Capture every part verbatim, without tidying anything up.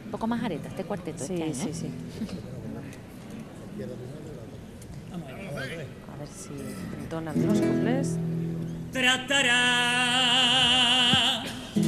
Un poco más areta este cuarteto. Sí, este año, sí, ¿eh? sí. A ver si entonan los cuplés. Tratará.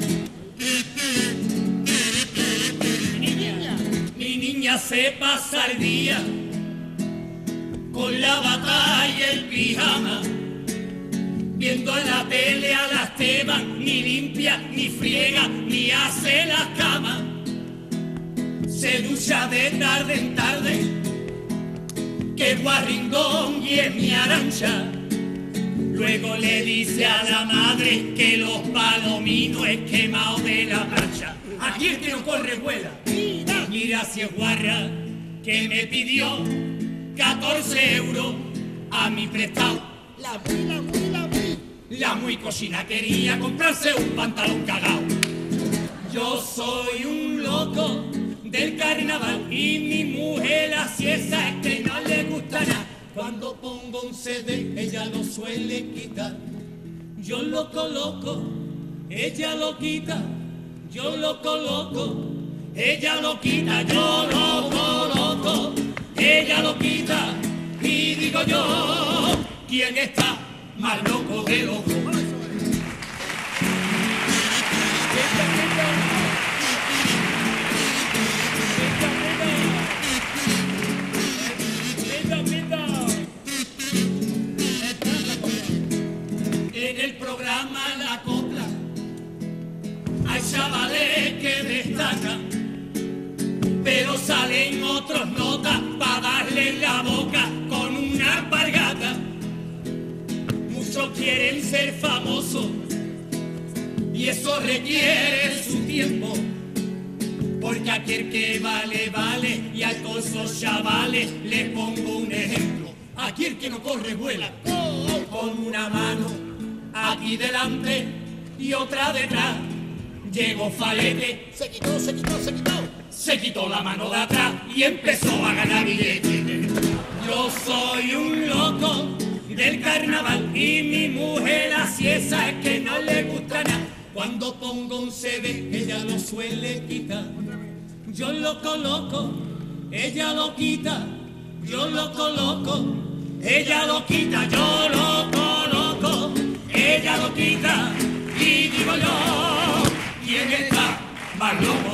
Mi niña, mi niña se pasa el día con la batalla y el pijama, viendo en la tele a las temas, ni limpia, ni friega, ni hace las camas. Se ducha de tarde en tarde, que guarrindón y es mi Arancha. Luego le dice a la madre que los palominos es quemado de la plancha. Aquí el que no corre vuela. Mira, mira si es guarra, que me pidió catorce euros a mi prestado. La muy, la muy, la muy. La muy cochina quería comprarse un pantalón cagao. Yo soy un loco del carnaval y mi mujer así esa es que no le gusta nada. Cuando pongo un C D ella lo suele quitar. Yo lo coloco, ella lo quita. Yo lo coloco, ella lo quita. Yo lo coloco, ella lo quita. Y digo yo, ¿quién está más loco de loco? En el programa La Copla hay chavales que destacan, pero salen otros notas para darle la boca con una alpargata. Muchos quieren ser famosos y eso requiere su tiempo, porque aquel que vale, vale, y a todos esos chavales le pongo un ejemplo. Aquel que no corre, vuela, con una mano aquí delante y otra detrás. Llegó Falete, se quitó, se quitó, se quitó. Se quitó la mano de atrás y empezó a ganar billetes. Yo soy un loco del carnaval y mi mujer así esa es que no le gusta nada. Cuando pongo un C D ella lo suele quitar. Yo lo coloco, ella lo quita. Yo lo coloco, ella lo quita. Yo lo coloco, ella lo quita. Y digo yo, ¿quién está más loco?